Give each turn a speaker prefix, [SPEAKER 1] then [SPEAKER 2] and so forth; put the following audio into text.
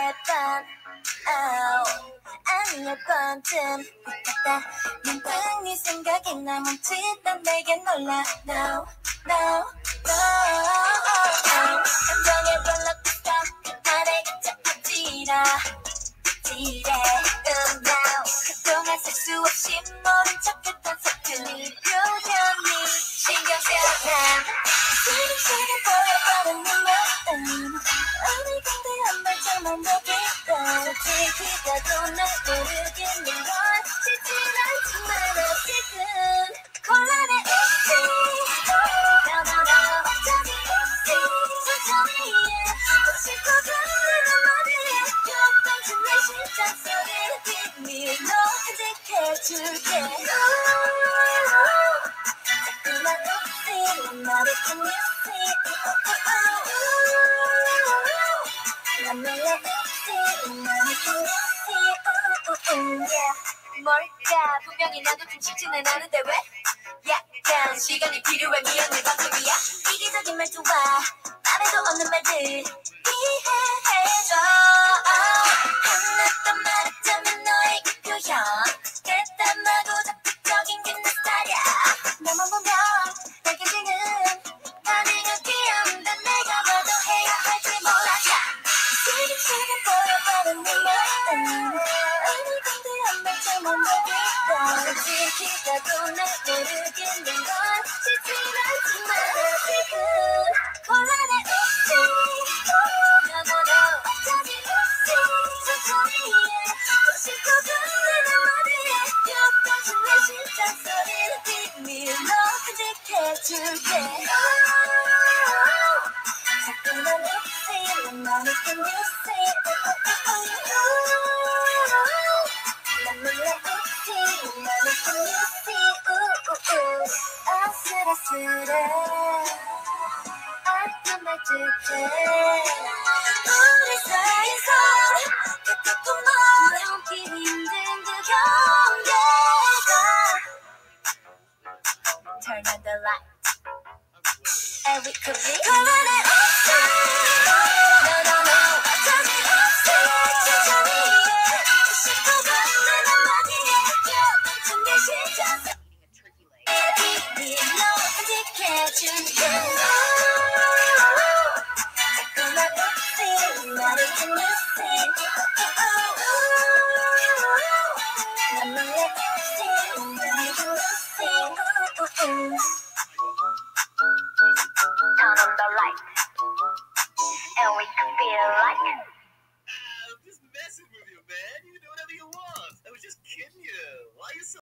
[SPEAKER 1] 밤 아니야 번쯤 붙었다 문득 네 생각이 나 멈칫한 내게 놀라 No, no, no 감정에 벌렁했어 나를 자꾸 지라 now 그동안 살 수 없이 모른 척했던 서툰이 표현이 신경 쓰여 시름시름 보여버린 눈물 어느 근데 한 발짝만 더 기다 솔직히 가도 날 모르겠는 건 싫진 않지만 아직은 곤란해 OOPSY No no no 어쩌지 OOPSY 천천히 해 또 싫고 들리는 말이야 요딴 내 심장 소리를 비밀로 간직해줄게 자꾸만 OOPSY 너를 can you see 난 몰라 OOPSY 너를 can you see 뭘까 분명히 나도 좀 쉽지는 않은데 왜 약간 시간이 필요해 미안해 걱정이야 이기적인 말투와 맘에도 없는 말들 이해해줘 하나도 말했자면 너의 그 표현 대담하고 적극적인 게 내 스타일이야 나만 보면 빨개지는 반응은 귀여운데 내가 뭐도 해야 할지 몰라 시름시름 보여버린 눈물 어느 건데 한 발짝만 더 기다 솔직히 가도 날 모르겠는 건 싫진 않지만 아직은 곤란해 OOPSY No no no 어쩌지 OOPSY 천천히 해 또 싫고 들리는 말이야 요딴 내 심장 소리를 비밀로 간직해줄게 자꾸만 OOPSY 너를 can you see 난 몰라 OOPSY 너를 can you see 아슬아슬해 어떤 말투에 우리 사이에서 끝도 멀어오기 힘든 그 경계가 Turn on the light and we could be 곤란해 OOPSY No no no 어쩌지 OOPSY 천천히 해 또 싫고 들리는 말이야 요딴 내 심장 비밀로 간직해줄게 자꾸만 OOPSY 너를 can you see 난 몰라 OOPSY 너를 can you see Turn on the light and we can feel like
[SPEAKER 2] I'm just messing with you, man. You can do whatever you want. I was just kidding you.